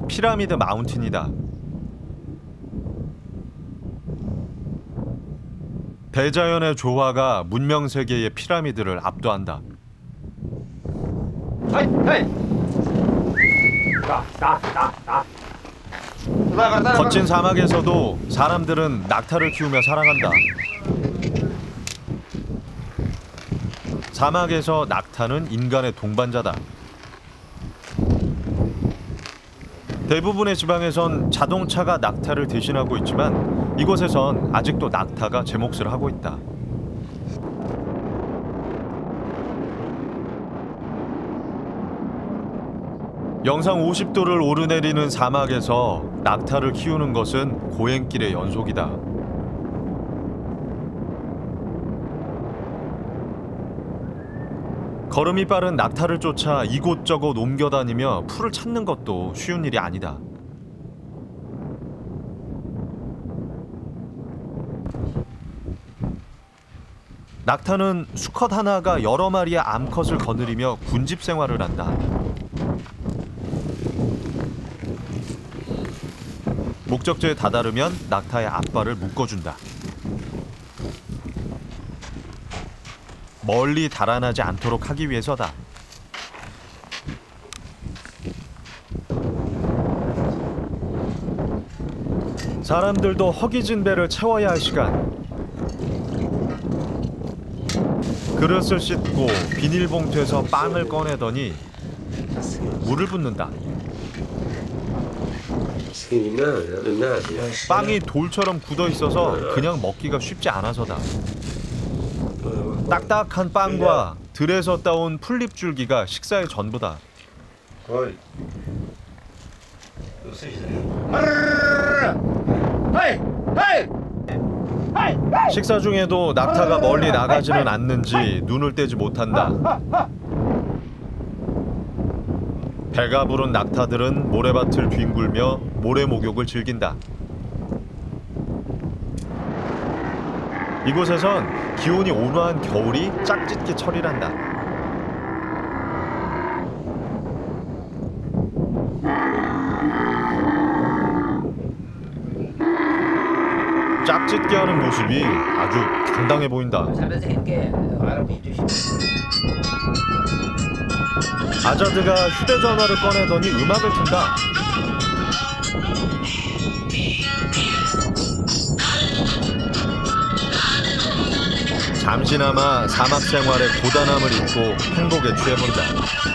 피라미드 마운틴이다. 대자연의 조화가 문명세계의 피라미드를 압도한다. 거친 사막에서도 사람들은 낙타를 키우며 살아간다. 사막에서 낙타는 인간의 동반자다. 대부분의 지방에선 자동차가 낙타를 대신하고 있지만 이곳에선 아직도 낙타가 제 몫을 하고 있다. 영상 50도를 오르내리는 사막에서 낙타를 키우는 것은 고행길의 연속이다. 걸음이 빠른 낙타를 쫓아 이곳저곳 옮겨다니며 풀을 찾는 것도 쉬운 일이 아니다. 낙타는 수컷 하나가 여러 마리의 암컷을 거느리며 군집 생활을 한다. 목적지에 다다르면 낙타의 앞발을 묶어준다. 멀리 달아나지 않도록 하기 위해서다. 사람들도 허기진 배를 채워야 할 시간. 그릇을 씻고 비닐봉투에서 빵을 꺼내더니 물을 붓는다. 빵이 돌처럼 굳어 있어서 그냥 먹기가 쉽지 않아서다. 딱딱한 빵과 들에서 따온 풀잎줄기가 식사의 전부다. 식사 중에도 낙타가 멀리 나가지는 않는지 눈을 떼지 못한다. 배가 부른 낙타들은 모래밭을 뒹굴며 모래 목욕을 즐긴다. 이곳에선 기온이 온화한 겨울이 짝짓기 철이란다. 짝짓기 하는 모습이 아주 당당해 보인다. 아자드가 휴대전화를 꺼내더니 음악을 튼다. 잠시나마 사막 생활의 고단함을 잊고 행복에 취해본다.